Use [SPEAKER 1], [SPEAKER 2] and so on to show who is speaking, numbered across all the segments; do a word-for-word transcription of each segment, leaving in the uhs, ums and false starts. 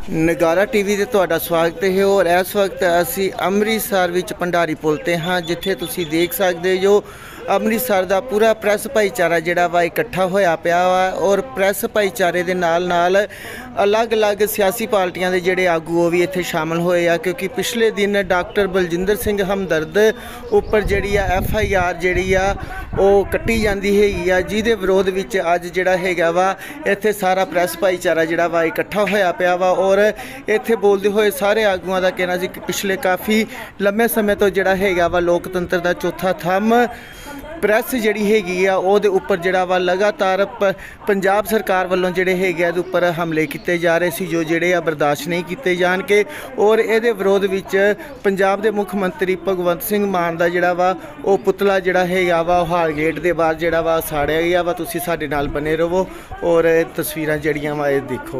[SPEAKER 1] नगारा टीवी ते तुहाडा स्वागत है। और इस वक्त असी अमृतसर विच भंडारी पुल ते हाँ, जिथे तुसी देख सकते हो अमृतसर का पूरा प्रैस भाईचारा जिहड़ा वा इकट्ठा होया पिया वा। और प्रैस भाईचारे दे नाल नाल अलग अलग सियासी पार्टियां दे जिहड़े आगू वो भी इत्थे शामिल होए आ, क्योंकि पिछले दिन डॉक्टर बलजिंदर सिंह हमदर्द उपर जिहड़ी आ एफ आई आर जिहड़ी आ वो कट्टी जांदी हैगी आ, जिहदे विरोध विच अज जिहड़ा हैगा वा इत्थे सारा प्रैस भाईचारा जिहड़ा वा इकट्ठा होया पिया वा। और इत्थे बोलदे होए सारे आगूआं दा कहना सी कि पिछले काफ़ी लंबे समय तो जिहड़ा हैगा वा लोकतंत्र दा चौथा थंम प्रैस जिहड़ी हैगी आ ओहदे उपर जिहड़ा वा लगातार पंजाब सरकार वालों जिहड़े हैगे आ उपर हमले किए जा रहे सी, जो जिहड़े आ बर्दाश्त नहीं किए जाणगे। और इहदे विरोध विच पंजाब दे मुख मंत्री भगवंत सिंह मान दा जिहड़ा वा ओह पुतला जिहड़ा हैगा वा हाल गेट दे बाहर जिहड़ा वा साड़िया गया वा। तुसीं साडे नाल बने रहो और तस्वीरां जिहड़ियां वा इह देखो।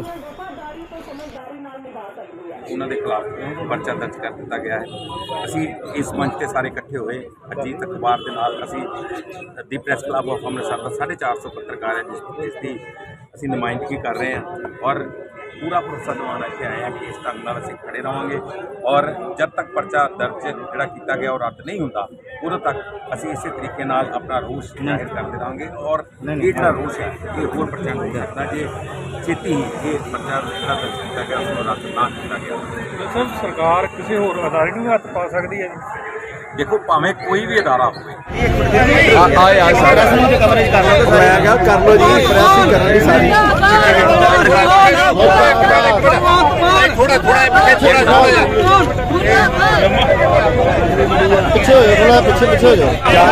[SPEAKER 2] उन्होंने खिलाफ परचा दर्ज कर दिता गया है। असी इस मंच से सारे इकट्ठे हुए अजीत अखबार के नाल असी दी प्रैस क्लब ऑफ अमृतसर का साढ़े चार सौ पत्रकार है जिस जिसकी असी नुमाइंदगी कर रहे हैं और पूरा भरोसा दिवाना इतने आए हैं कि इस ढंग नाल असीं खड़े रहेंगे। और जब तक परचा दर्ज जिहड़ा कीता गया और रद्द नहीं होता उदों तक असीं इस तरीके नाल अपना रोष जाहिर करते रहेंगे। और ये जिहड़ा रोष है ये होर प्रचंड हो सकता जे छेती ही ये परचा जिहड़ा दर्ज किया गया उसको रद्द ना किया गया।
[SPEAKER 3] सर सरकार किसी होर अदारे नूं हत्थ पा सकदी है?
[SPEAKER 2] देखो भावें कोई भी अदारा हो
[SPEAKER 1] पिछे हो जाओ, पिछे पिछे हो जाओ।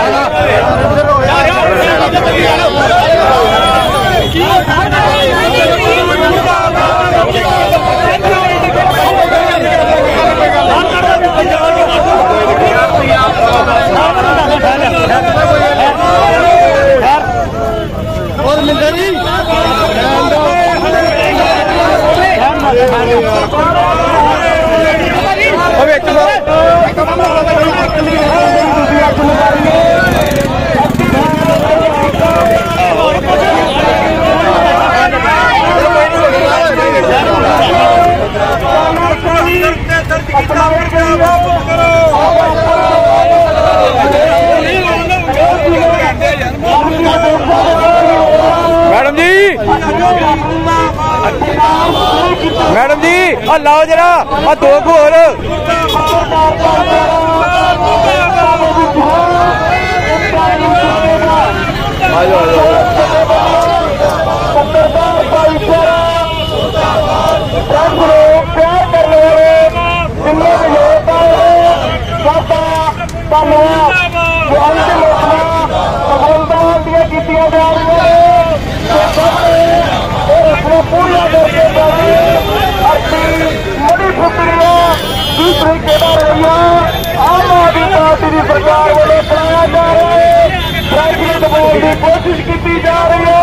[SPEAKER 1] और मिंदरी
[SPEAKER 3] मैडम जी, मैडम जी आ लाओ जरा आ दो होर।
[SPEAKER 4] कोशिश की जा रही है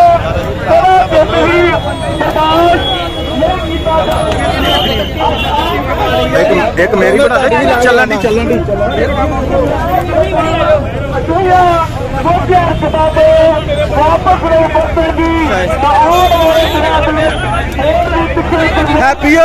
[SPEAKER 1] एक, एक मेरी बता चलन दी चलन दी हैप्पी